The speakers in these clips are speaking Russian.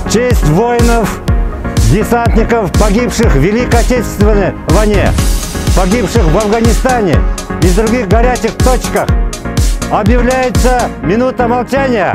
В честь воинов, десантников, погибших в Великой Отечественной войне, погибших в Афганистане и других горячих точках, объявляется минута молчания.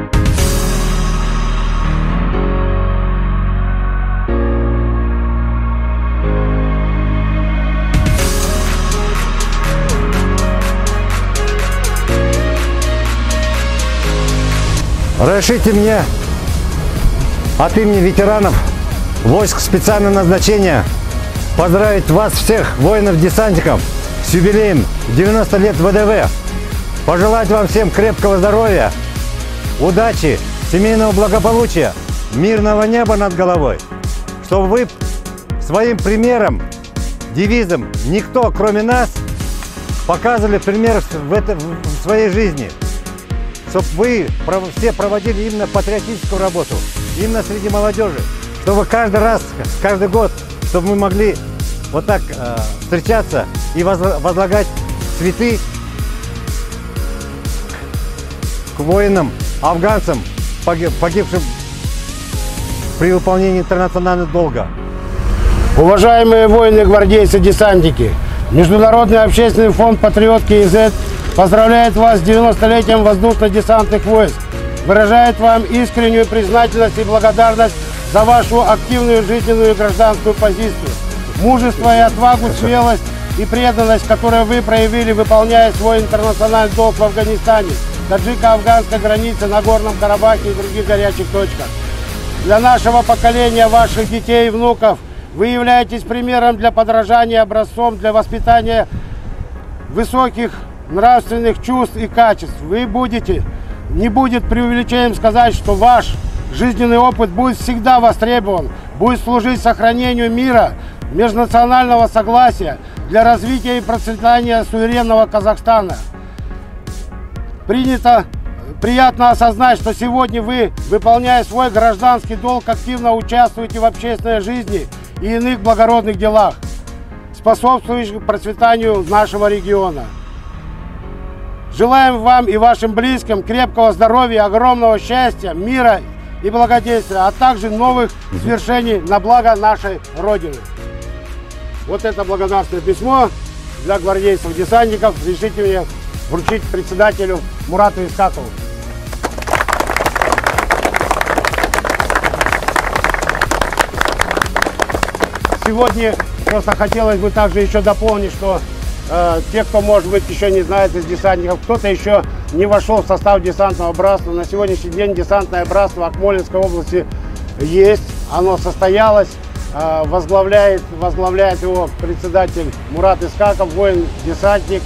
Разрешите мне от имени ветеранов войск специального назначения поздравить вас всех, воинов-десантников, с юбилеем 90 лет ВДВ. Пожелать вам всем крепкого здоровья, удачи, семейного благополучия, мирного неба над головой. Чтобы вы своим примером, девизом «Никто, кроме нас» показывали пример в своей жизни. Чтобы вы все проводили именно патриотическую работу, именно среди молодежи, чтобы каждый раз, каждый год, чтобы мы могли вот так встречаться и возлагать цветы к воинам, афганцам, погибшим при выполнении интернационального долга. Уважаемые воины, гвардейцы, десантники, Международный общественный фонд «Патриот» КИЗ поздравляет вас с 90-летием воздушно-десантных войск. Выражает вам искреннюю признательность и благодарность за вашу активную жизненную и гражданскую позицию. Мужество и отвагу, смелость и преданность, которые вы проявили, выполняя свой интернациональный долг в Афганистане, таджико-афганской границе, на Горном Карабахе и других горячих точках. Для нашего поколения, ваших детей и внуков, вы являетесь примером для подражания, образцом для воспитания высоких нравственных чувств и качеств. Не будет преувеличением сказать, что ваш жизненный опыт будет всегда востребован, будет служить сохранению мира, межнационального согласия, для развития и процветания суверенного Казахстана. Приятно осознать, что сегодня вы, выполняя свой гражданский долг, активно участвуете в общественной жизни и иных благородных делах, способствующих процветанию нашего региона. Желаем вам и вашим близким крепкого здоровья, огромного счастья, мира и благоденствия, а также новых свершений на благо нашей Родины. Вот это благодарственное письмо для гвардейцев-десантников. Разрешите мне вручить председателю Мурату Искакову. Сегодня просто хотелось бы также еще дополнить, что те, кто, может быть, еще не знает из десантников, кто-то еще не вошел в состав десантного братства. На сегодняшний день десантное братство Акмолинской области есть, оно состоялось, возглавляет его председатель Мурат Искаков, воин-десантник,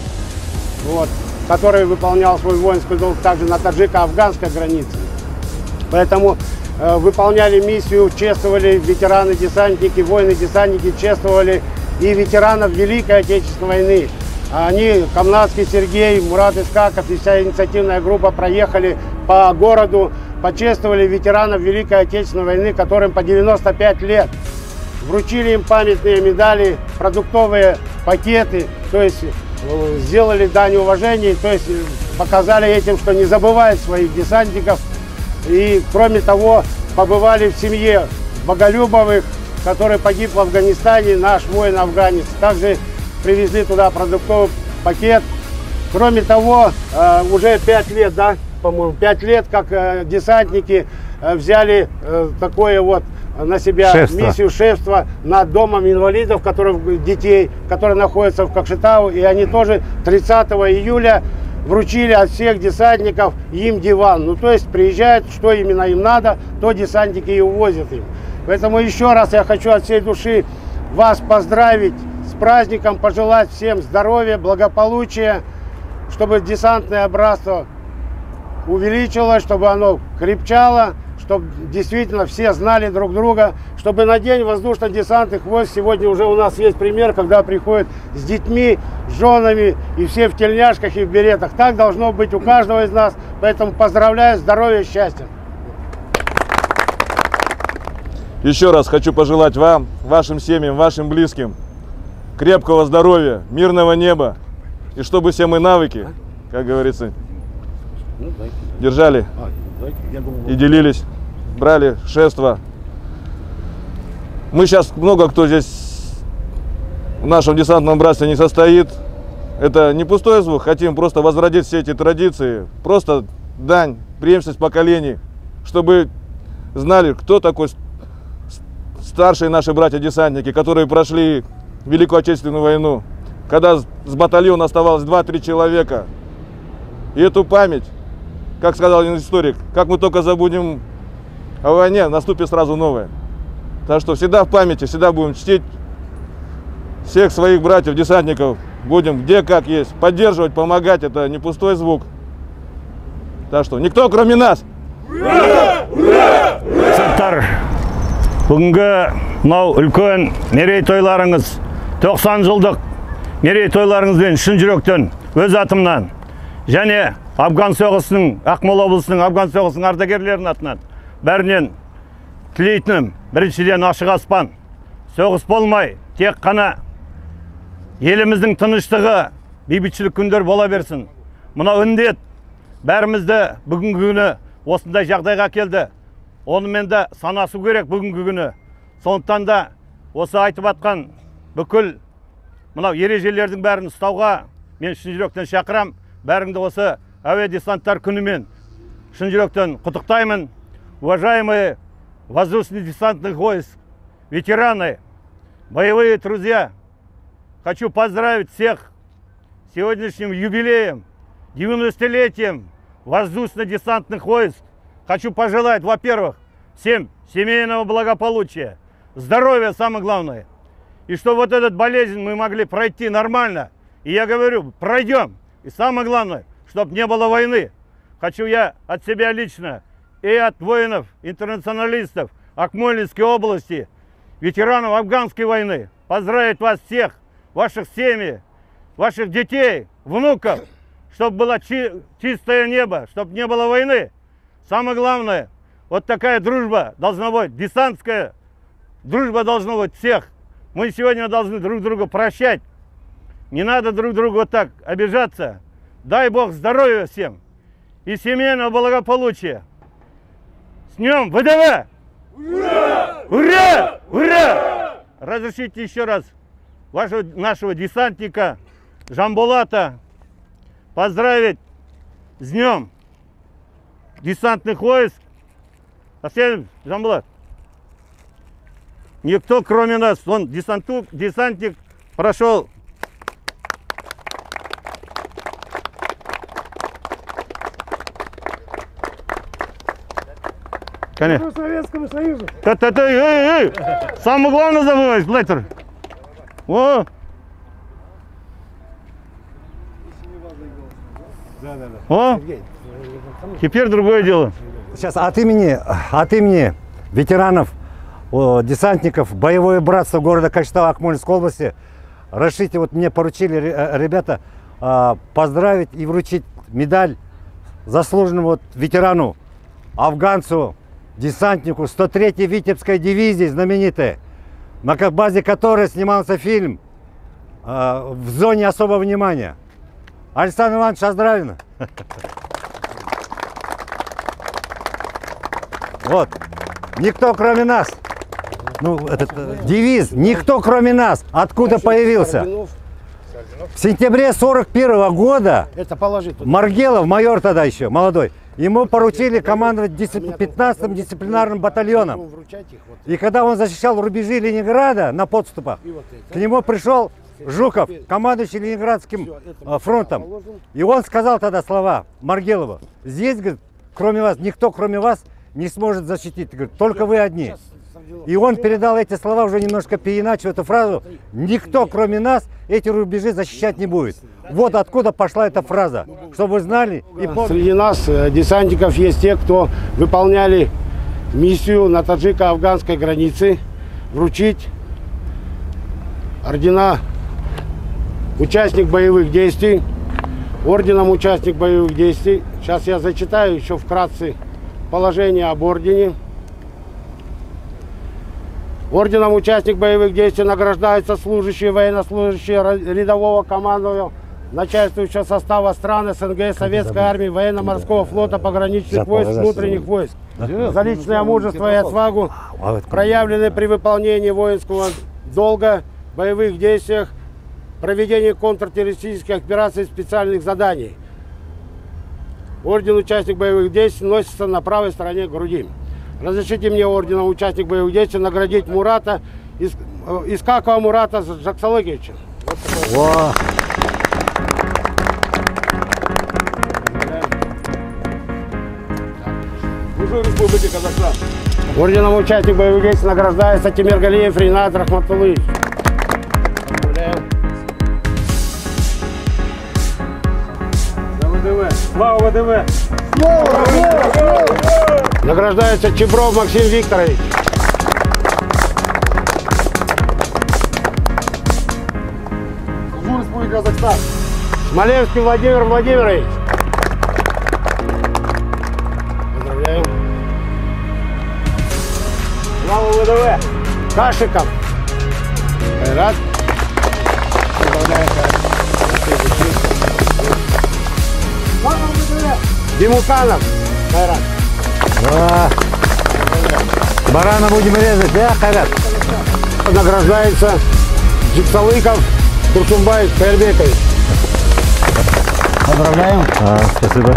который выполнял свой воинский долг также на таджико-афганской границе. Поэтому выполняли миссию, чествовали ветераны-десантники, воины-десантники, чествовали и ветеранов Великой Отечественной войны. Они, Камнатский Сергей, Мурат Искаков и вся инициативная группа проехали по городу, почествовали ветеранов Великой Отечественной войны, которым по 95 лет. Вручили им памятные медали, продуктовые пакеты, то есть сделали дань уважения, то есть показали этим, что не забывают своих десантников. И кроме того, побывали в семье Боголюбовых, который погиб в Афганистане, наш воин-афганец. Также привезли туда продуктовый пакет. Кроме того, уже 5 лет, да, по-моему, 5 лет, как десантники взяли такое вот на себя миссию шефства над домом инвалидов, детей, которые находятся в Кокшетау. И они тоже 30 июля вручили от всех десантников им диван. Ну, то есть приезжают, что именно им надо, то десантники и увозят им. Поэтому еще раз я хочу от всей души вас поздравить с праздником, пожелать всем здоровья, благополучия, чтобы десантное братство увеличилось, чтобы оно крепчало, чтобы действительно все знали друг друга, чтобы на день воздушно-десантных войск, сегодня уже у нас есть пример, когда приходят с детьми, с женами, и все в тельняшках и в беретах. Так должно быть у каждого из нас, поэтому поздравляю, здоровья, счастья. Еще раз хочу пожелать вам, вашим семьям, вашим близким крепкого здоровья, мирного неба, и чтобы все мы навыки, как говорится, держали и делились брали шество. Мы сейчас, много кто здесь в нашем десантном братстве не состоит. Это не пустой звук, хотим просто возродить все эти традиции. Просто дань, преемственность поколений, чтобы знали, кто такой старшие наши братья-десантники, которые прошли Великую Отечественную войну, когда с батальона оставалось 2-3 человека. И эту память, как сказал один историк, как мы только забудем о войне, наступит сразу новое. Так что всегда в памяти, всегда будем чтить всех своих братьев-десантников, будем где как есть, поддерживать, помогать, это не пустой звук. Так что никто кроме нас! Ура! Ура! Ура! Бүгінгі мынау үлкен мерейтойларыңыз, 90 жылдық мерейтойларыңызбен шын жүректен өз атымнан және Афган соғысының, Ақмола облысының Афган соғысының ардагерлерінің атынан бәрінен тілейтінім, біріншіден ашық аспан, соғыс болмай, тек қана еліміздің тыныштығы, бейбітшілік күндер бола берсін. Мынау індет бәрімізді бүгінгі күні осындай жағдайға келді. Онымен де санасу керек бүгінгі күні. Сондықтан да осы айтып атқан бүкіл мынау ережелердің бәрін ұстауға мен шын жүректен шақырам. Бәріңді осы әуе десанттар күнімен шын жүректен құттықтаймын. Уважаемые воздушно-десантных войск, ветераны, боевые друзья, хочу поздравить всех с сегодняшним юбилеем, 90-летием воздушно-десантных войск. Хочу пожелать, во-первых, всем семейного благополучия, здоровья самое главное. И чтобы вот этот болезнь мы могли пройти нормально. И я говорю, пройдем. И самое главное, чтобы не было войны. Хочу я от себя лично и от воинов, интернационалистов Акмолинской области, ветеранов афганской войны, поздравить вас всех, ваших семей, ваших детей, внуков, чтобы было чистое небо, чтобы не было войны. Самое главное, вот такая дружба должна быть, десантская дружба должна быть всех. Мы сегодня должны друг друга прощать. Не надо друг другу вот так обижаться. Дай Бог здоровья всем и семейного благополучия. С днем ВДВ! Ура! Ура! Ура! Разрешите еще раз нашего десантника Жамбулата поздравить с днем десантных войск. Жамбулат, никто кроме нас, он десантник прошел. Конечно. Советскому Союзу. Самое главное забываешь, Блэттер. О! О! Теперь другое дело. Сейчас от имени ветеранов, десантников, боевое братство города Кочетау Акмолинской области, разрешите, вот мне поручили ребята поздравить и вручить медаль заслуженному ветерану, афганцу, десантнику 103-й Витебской дивизии знаменитой, на базе которой снимался фильм «В зоне особого внимания». Александр Иванович Аздравин. Вот. Никто кроме нас. Ну, этот девиз «Никто кроме нас» откуда появился? В сентябре 41 года Маргелов, майор тогда еще, молодой, ему поручили командовать 15-м дисциплинарным батальоном. И когда он защищал рубежи Ленинграда на подступах, к нему пришел Жуков, командующий Ленинградским фронтом. И он сказал тогда слова Маргелову: здесь, говорит, кроме вас, никто кроме вас не сможет защитить, говорит, только вы одни. И он передал эти слова, уже немножко переиначив эту фразу: никто кроме нас эти рубежи защищать не будет. Вот откуда пошла эта фраза, чтобы вы знали и помнили. Среди нас, десантников, есть те, кто выполняли миссию на таджико-афганской границе, вручить ордена участник боевых действий, орденом участник боевых действий. Сейчас я зачитаю еще вкратце положение об ордене. Орденом участник боевых действий награждаются служащие, военнослужащие рядового командования начальствующего состава стран СНГ, Советской армии, военно-морского флота, пограничных войск, внутренних войск. За личное мужество и отвагу, проявленные при выполнении воинского долга, боевых действиях, проведении контртеррористических операций и специальных заданий. Орден «Участник боевых действий» носится на правой стороне груди. Разрешите мне орденом «Участник боевых действий» наградить Мурата, Искакова Мурата Жаксалыковича. Во. Служу Республике Казахстан. Орденом «Участник боевых действий» награждается Тимиргалиев Ринат Рахматуллович. Поздравляем. Слава ВДВ! Награждается Чебров Максим Викторович. Служу Республике Казахстан. Смоленский Владимир Владимирович. Поздравляем. Слава ВДВ! Кашиков. Кайрат. Поздравляем. Димуканов. Кайрат. А. Барана будем резать, да, Хайрат? Награждается Джиксалыков Турсунбай Кайрбекович. Поздравляем. Спасибо.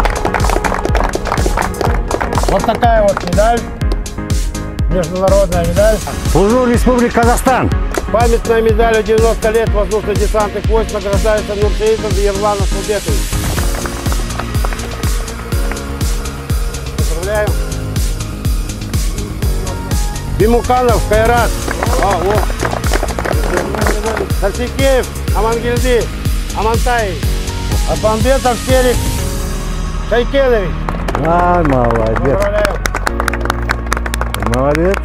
Вот такая вот медаль. Международная медаль. Служу Республике Казахстан. Памятная медаль 90 лет воздушно-десантных войск награждается Нурсеитов Ерлан Асылбекович. Поздравляем. Бимуканов Кайрат. Сарсикеев Амангельди Амантай. Асламбетов Серик Шайкенович. Молодец. Поздравляем. Молодец.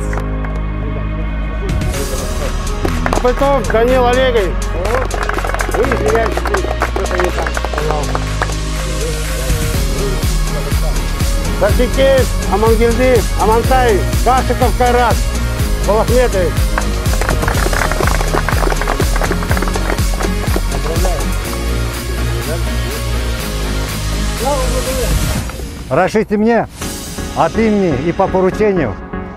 Пытов Данил Олегович. Вы извиняйтесь, что-то не так сказал. Сарсикеев Амангельди Амантай. Кашиков Кайрат Балахметович. Разрешите мне от имени и по поручению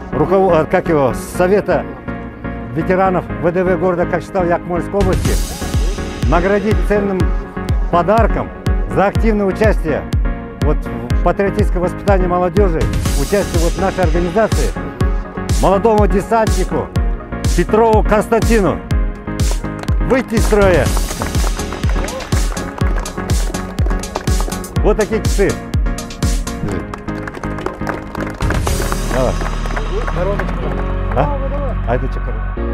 Совета ветеранов ВДВ города Кокшетау Якмольской области наградить ценным подарком за активное участие в патриотическом воспитании молодежи, участие в нашей организации молодому десантнику Петрову Константину. Выйти из строя. Вот такие часы. Давай. А это что?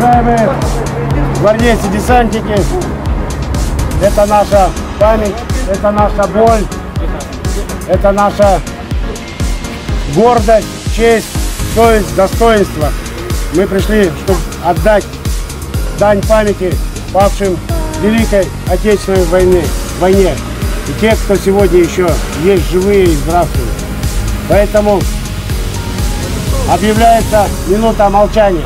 уважаемые гвардейцы-десантники, это наша память, это наша боль, это наша гордость, честь, совесть, достоинство. Мы пришли, чтобы отдать дань памяти павшим в Великой Отечественной войне. И те, кто сегодня еще есть живые и здравствуют. Поэтому объявляется минута молчания.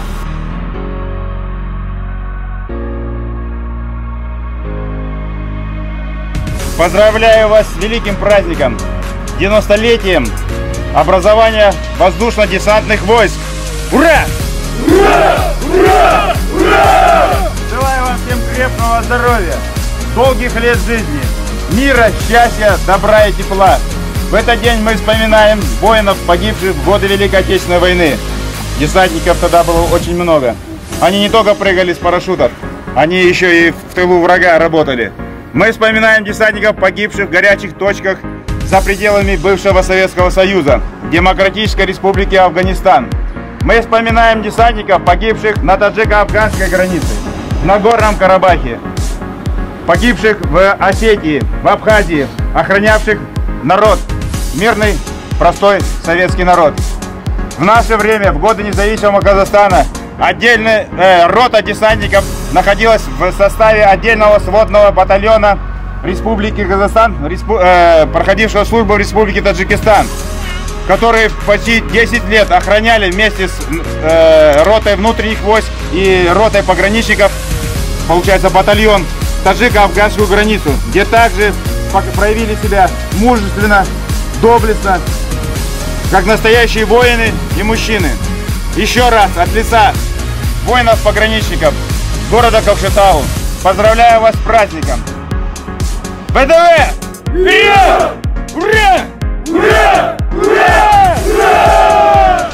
Поздравляю вас с великим праздником, 90-летием образования воздушно-десантных войск. Ура! Ура! Ура! Ура! Желаю вам всем крепкого здоровья, долгих лет жизни, мира, счастья, добра и тепла. В этот день мы вспоминаем воинов, погибших в годы Великой Отечественной войны. Десантников тогда было очень много. Они не только прыгали с парашютов, они еще и в тылу врага работали. Мы вспоминаем десантников, погибших в горячих точках за пределами бывшего Советского Союза, Демократической Республики Афганистан. Мы вспоминаем десантников, погибших на таджико-афганской границе, в Нагорном Карабахе, погибших в Осетии, в Абхазии, охранявших народ, мирный, простой советский народ. В наше время, в годы независимого Казахстана, отдельная рота десантников находилась в составе отдельного сводного батальона Республики Казахстан, проходившего службу в Республике Таджикистан, которые почти 10 лет охраняли вместе с ротой внутренних войск и ротой пограничников, получается, батальон, таджико-афганскую границу, где также проявили себя мужественно, доблестно, как настоящие воины и мужчины. Еще раз от лица воинов-пограничников города Кокшетау поздравляю вас с праздником! ВДВ! Вперед! Ура! Ура! Ура! Ура!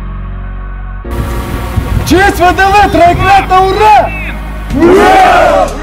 Честь ВДВ! Троекратно ура! Ура!